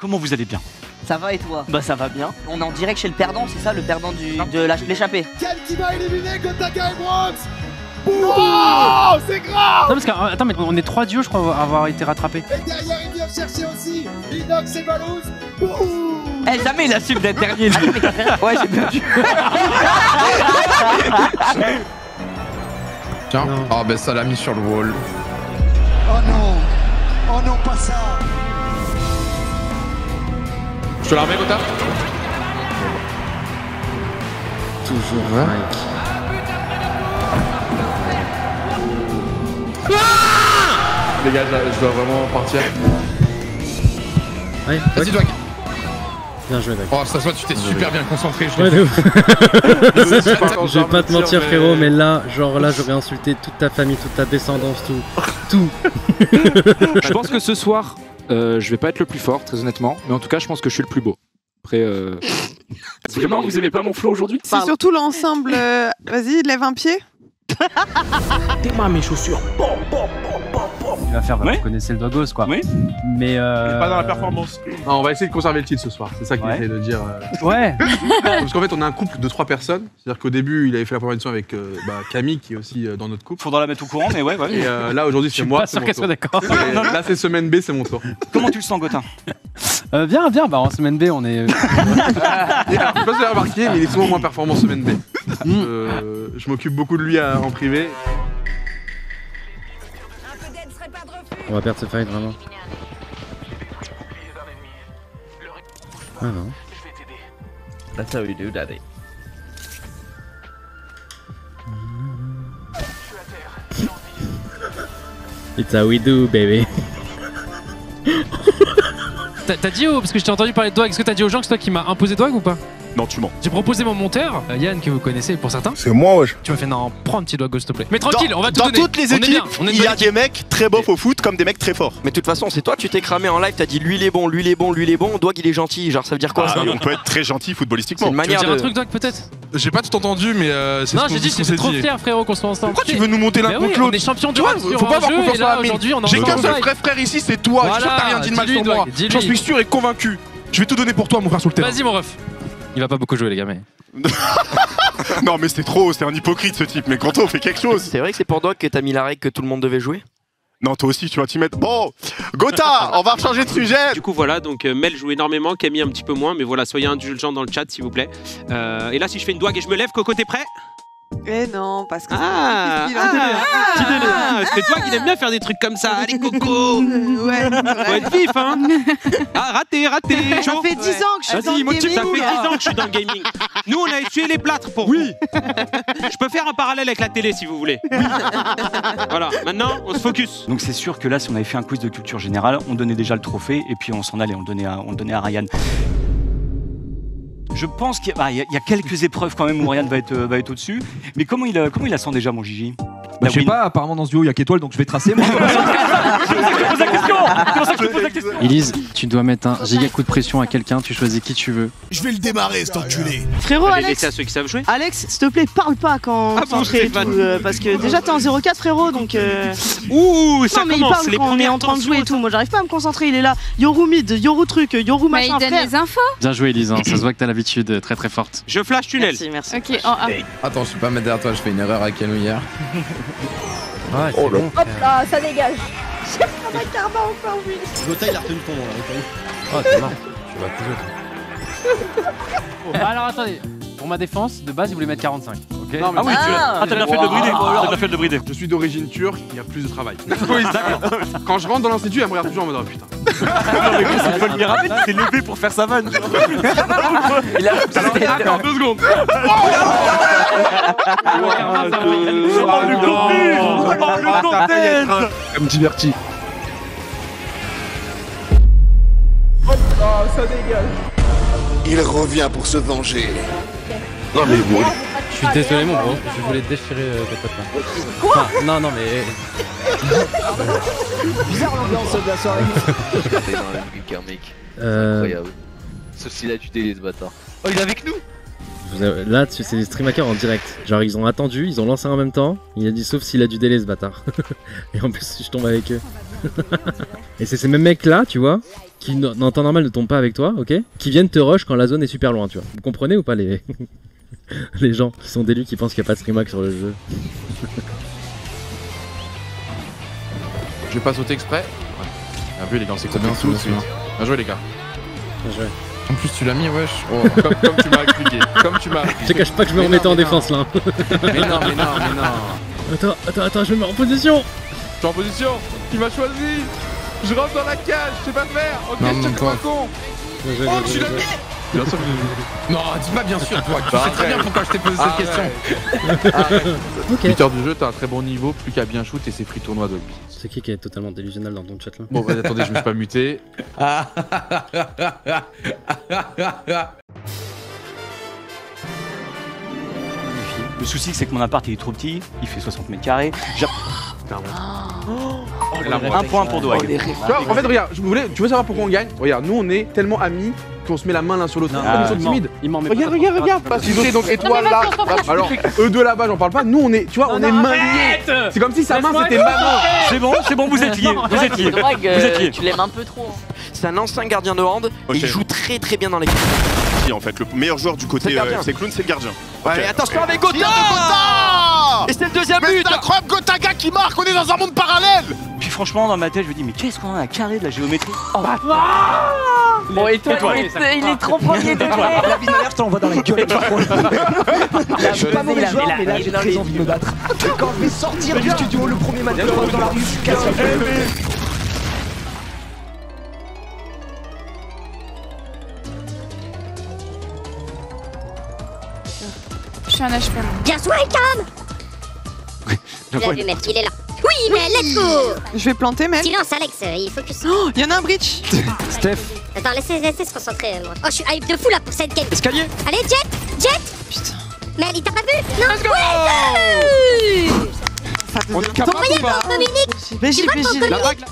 Comment vous allez bien? Ça va et toi? Bah ça va bien. On est en direct chez le perdant, c'est ça, le perdant de l'échappée? Quel qui va éliminer Gotaga et Bronx? Oh, c'est grave! Non parce que, attends mais on est 3 duos je crois avoir été rattrapés. Et derrière ils viennent chercher aussi Inox et Valouz. Eh jamais il assume d'être dernier lui. Ouais j'ai perdu. Tiens, oh ben ça l'a mis sur le wall. Oh non! Oh non, pas ça! Je te la remets, Gotha? Toujours Mike. Les gars, je dois vraiment partir. Ouais, Vas-y, Doig. Bien joué, Doig. Oh, ça se voit, tu t'es super bien concentré. Ouais, de ouf. Je vais pas te mentir, frérot, mais là, genre là, j'aurais insulté toute ta famille, toute ta descendance, tout. Je pense que ce soir, je vais pas être le plus fort, très honnêtement, mais en tout cas, je pense que je suis le plus beau. Après, vraiment, vous aimez pas mon flow aujourd'hui? C'est surtout l'ensemble. Vas-y, lève un pied. T'es mes chaussures. Il va faire, Ouais. vous connaissez le Dogos quoi. Oui. Mais Pas dans la performance. Non, on va essayer de conserver le titre ce soir, c'est ça qu'il Ouais. essaie de dire. Ouais. Parce qu'en fait, on a un couple de 3 personnes. C'est-à-dire qu'au début, il avait fait la première émission avec Camille, qui est aussi dans notre couple. Faudra la mettre au courant, mais ouais. Et là, aujourd'hui, Je c'est suis moi. pas c'est sûr mon qu'elle tour. soit d'accord. Et là, c'est semaine B, c'est mon tour. Comment tu le sens, Gotin? Bien, bah en semaine B on est... Et alors, je sais pas si vous avez remarqué, mais il est souvent moins performant semaine B. Je m'occupe beaucoup de lui en privé. On va perdre ce fight, vraiment. Ah non. That's how we do daddy. It's how we do, baby. T'as dit parce que je t'ai entendu parler de Doig, est-ce que t'as dit aux gens que c'est toi qui m'as imposé Doig ou pas? Non, tu mens. J'ai proposé mon monteur, Yann, que vous connaissez pour certains. C'est moi, wesh. Tu m'as fait non, prends un petit Doig, s'il te plaît. Mais tranquille, on va tout Dans donner. toutes les On est équipes, bien, on est il y a des mecs très beaux au foot comme des mecs très forts. Mais de toute façon, c'est toi, tu t'es cramé en live, t'as dit lui il est bon, lui il est bon, lui il est bon, Doig il est gentil. Genre, ça veut dire quoi ça? On peut être très gentil C'est footballistiquement. une Tu veux manière dire de. un truc, Doig, peut-être? J'ai pas tout entendu, mais c'est Non, j'ai dit que j'étais trop fier, frérot, qu'on soit ensemble. Pourquoi tu veux nous monter l'un Mais contre oui, l'autre? on est champion du Tu vois, rap sur faut pas un avoir jeu, confiance et en là, la mine. aujourd'hui, on est J'ai en qu'un seul fight. frère ici, c'est toi. Je suis sûr que t'as rien dit de mal dis-lui, sur moi. Doig, dis-lui. J'en suis sûr et convaincu. Je vais tout donner pour toi, mon frère, sur le terrain. Vas-y, mon ref. Il va pas beaucoup jouer, les gars, mais. Non, mais c'est trop, c'est un hypocrite ce type. Mais Kanto, fais quelque chose. C'est vrai que c'est pour Doig que t'as mis la règle que tout le monde devait jouer? Non, toi aussi, tu vas t'y mettre. Bon, Gotha, on va changer de sujet. Du coup voilà, donc Mel joue énormément, Camille un petit peu moins, mais voilà, soyez indulgents dans le chat s'il vous plaît. Et là si je fais une Doig et je me lève, Coco t'es prêt? Eh non, parce que Ah, c'est difficile, hein. petit délai. Parce que toi qui aime bien faire des trucs comme ça, allez Coco. Ouais, Faut être vif hein. Ah raté. ça chaud. fait 10 ans que je suis dans Vas-y, le motive, ça gaming. fait 10 ans que je suis dans le gaming. Nous, on a essuyé les plâtres pour vous. Je peux faire un parallèle avec la télé si vous voulez. Voilà, maintenant, on se focus. Donc c'est sûr que là, si on avait fait un quiz de culture générale, on donnait déjà le trophée et puis on s'en allait, on le donnait à Ryan. Je pense qu'il y a quelques épreuves quand même où Ryan va être au-dessus. Mais comment il la sent déjà, mon Gigi? Bah, je sais pas, apparemment dans ce duo il y a qu'étoile donc je vais tracer moi. Elise, tu dois mettre un giga coup de pression à quelqu'un, tu choisis qui tu veux. Je vais le démarrer, cet enculé. Frérot, Je vais Alex, laisser à ceux qui savent jouer. Alex, s'il te plaît, parle pas quand Ah bon, t'entrées et Stéphane. tout, parce que déjà t'es en 0-4, frérot, donc. Ouh, ça Non, mais il commence, parle les quand on est premières en train de jouer et tensions. tout. Moi, j'arrive pas à me concentrer. Il est là, Yoru mid, Yoru truc, Yoru Bah, il machin, donne frère. les infos. Bien joué Elise, hein, ça se voit que t'as l'habitude très très forte. Je flash tunnel. Merci. Ok, en A. Attends, je peux pas mettre derrière toi, je fais une erreur avec Canou hier. Ouais, c'est bon. Hop là, ça dégage. Gotha, il a retenu ton nom là. Oh, t'es mort. Tu vas tout jouer. Alors attendez, pour ma défense, de base il voulait mettre 45. Ok. Non, mais Ah oui, t'as bien fait de le brider. T'as bien fait de le brider. Je suis d'origine turque, il y a plus de travail. Oui, d'accord. Quand je rentre dans l'institut, elle me regarde toujours en mode oh, putain. C'est Paul Mirabel qui s'est levé pour faire sa vanne. Il a. Attends 2 secondes. Elle me divertit. Il revient pour se venger. Non, mais bon. Je suis désolé mon bro, je voulais te déchirer tes potes là. Quoi non mais... Bizarre l'ambiance de la soirée. Incroyable. Sauf s'il a du délai ce bâtard. Oh, il est avec nous. Là c'est des streamhackers en direct. Genre ils ont attendu, ils ont lancé en même temps. Il a dit sauf s'il a du délai ce bâtard. Et en plus je tombe avec eux. Et c'est ces mêmes mecs là, tu vois, qui en temps normal ne tombent pas avec toi, ok, qui viennent te rush quand la zone est super loin, tu vois. Vous comprenez ou pas les les gens qui sont délus qui pensent qu'il n'y a pas de streamac sur le jeu? Je vais pas sauter exprès. Ouais. Bien vu les gars, c'est combien tout de suite. Bien joué les gars. Bien joué. En plus, tu l'as mis, wesh. Oh, comme tu m'as expliqué. Comme tu m'as. Je te cache pas que je me remettais en défense là. Mais non. Attends, je me mets en position. Je suis en position. Il m'a choisi. Je rentre dans la cage. Je sais pas faire. Ok, Non, je te toi. con. Oh, tu l'as mis. Bien sûr que j'ai. Non, dis pas bien sûr, toi. Tu sais très bien pourquoi je t'ai posé cette question. Ok. Peter du jeu, t'as un très bon niveau, plus qu'à bien shoot et c'est free tournoi de. C'est qui est totalement délusionnel dans ton chat là? Bon, vas-y, attendez, je me suis pas muté. Le souci, c'est que mon appart il est trop petit, il fait 60 mètres carrés. Un point pour Dwag. Tu vois, en fait, regarde, tu veux savoir pourquoi on gagne? Regarde, nous on est tellement amis qu'on se met la main l'un sur l'autre. Ils sont timides. Regarde. Ils ont donc étoile là. Alors, eux deux là-bas, j'en parle pas. Nous on est, tu vois, on est main liée. C'est comme si sa main c'était ma main. C'est bon, vous êtes liés. Vous êtes liés. Tu l'aimes un peu trop. C'est un ancien gardien de hand et il joue très très bien dans l'équipe. En fait, le meilleur joueur du côté FC Clown, c'est le gardien. Ouais, mais attention avec Gotha. Et c'est le deuxième but. C'est incroyable, Gotaga qui marque, on est dans un monde parallèle. Puis franchement, dans ma tête, je me dis, mais qu'est-ce qu'on a à carré de la géométrie? Bon, et toi, il est trop premier degré. La vie de ma mère, je te l'envoie dans la gueule. Je suis pas mauvais joueur, mais là j'ai très envie de me battre. Quand je vais sortir du studio, le premier match dans la rue, je suis cassé. Je suis un HP. Bien joué, Cam. Bien vu, mec, il est là. Oui, mais let's go. Je vais planter, mec. Silence, Alex, il focus. Oh, il y en a un breach. Steph. Attends, laissez se concentrer, moi. Oh, je suis hype de fou là pour cette game. Escalier. Allez, Jet. Putain. Mais il t'a pas vu? Non, let's go. On est capable ou pas? Dominique. BJ. La vague là.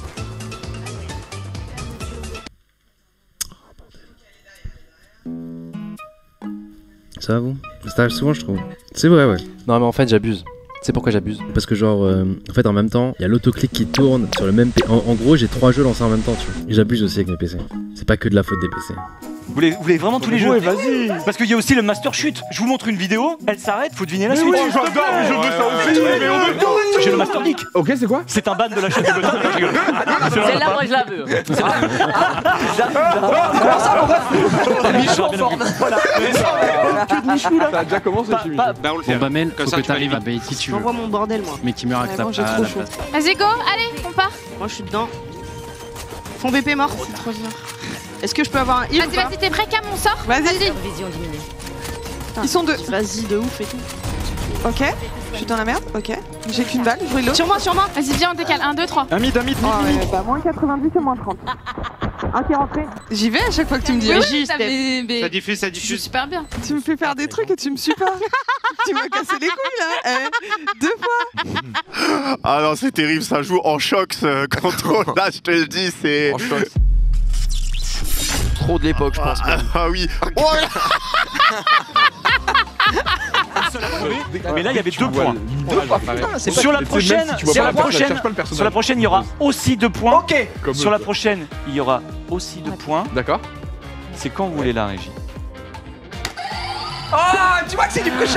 Ça va vous? Ça arrive souvent je trouve. C'est vrai ouais. Non mais en fait j'abuse. C'est pourquoi j'abuse. Parce que genre, en fait en même temps, il y a l'autoclick qui tourne sur le même PC. En gros j'ai 3 jeux lancés en même temps tu vois. Et j'abuse aussi avec mes PC. C'est pas que de la faute des PC. Vous voulez vraiment tous les jeux? Vas-y. Parce qu'il y a aussi le Master Chute. Je vous montre une vidéo, elle s'arrête, faut deviner la suite. Oui, j'adore, mais je veux ça aussi. J'ai le Master Geek. Ok, c'est quoi? C'est un ban de la chaîne de Gotham. Celle-là, moi je la veux. T'as Michou en forme. Ça a déjà commencé chez Michou. Bah, on le fait. Bon bah Mel, Comme faut ça, que tu t'arrives vas à bait si tu veux. J'envoie mon bordel, moi. Mais qui meurt avec Ouais, ta moi, j'ai à trop la chaud. place. Vas-y, go, allez, on part. Moi, je suis dedans. Fond BP mort. C'est trop dur. Est-ce que je peux avoir un heal ou pas? Vas-y, t'es prêt, Cam, on sort? Vas-y. Vision diminuée. Ils sont deux. Vas-y, de ouf et tout. Ok. Je suis dans la merde. Ok. J'ai qu'une balle. Je reload. Sur moi. Vas-y, viens, on décale. 1, 2, 3. Un mid. Bah, moins 90 et moins 30. Un qui est rentré. J'y vais à chaque fois que tu me dis. Oui, Régis, ça Ça diffuse, ça Tu joues diffuse. super bien. tu me fais faire des trucs et tu me suis pas. Tu m'as cassé les couilles là. 2 fois. Ah non, c'est terrible, ça joue en choc ce contrôle. Là, je te le dis, c'est. En choc. Trop de l'époque, je pense. Ah oui. Oh, Mais là, il y avait 2 points. C'est Sur la prochaine, il y aura aussi 2 points. Ok. Sur la prochaine, il y aura aussi 2 points. D'accord. C'est quand vous voulez la régie. Oh, tu vois que c'est du pré-shot.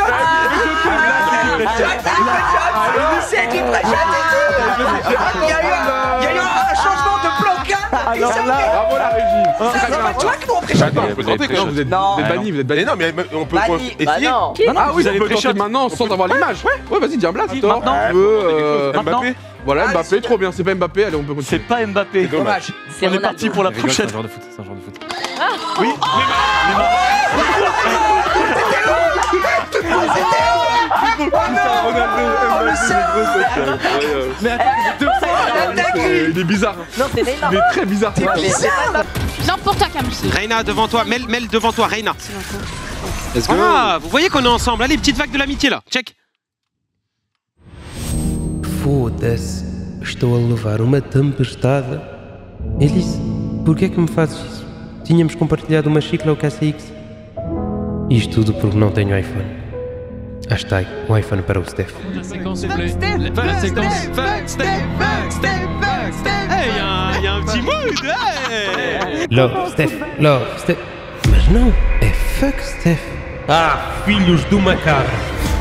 C'est du pré-shot. Il y a eu un changement de plan K. Alors là, bravo la régie. Tu vois que nous on pré-shot. Vous êtes banni, vous êtes banni. Mais non, mais on peut Banni. Bah essayer. non. Ah oui, Vous on avez peut pré-shot. tenter maintenant sans avoir l'image. Ouais, vas-y, dis un blast. Maintenant. Mbappé. Voilà, Mbappé, trop bien. C'est pas Mbappé, allez, on peut C'est continuer. pas Mbappé. Dommage. C'est On est parti pour la prochaine. C'est un genre de foot. C'est un genre de foot. Oui. Il est bizarre. Non, c'est Neymar. Il est très bizarre. Non, pour toi, Cam. Reina devant toi, Mel devant toi, Reina. Let's go. Ah, vous voyez qu'on est ensemble. Allez, petite vague de l'amitié là. Check. Foda-se, estou a levar uma tempestade. Elise, porquê é que me fazes isso? Tínhamos compartilhado uma xícara ao KCX. Isto tudo porque não tenho iPhone. Hashtag um iPhone para o Steph. La séquence, s'il vous plaît. La séquence. y a un petit mood, ouais. Love, Steph. Mas não, é fuck Steph. Ah, filhos de uma cabra.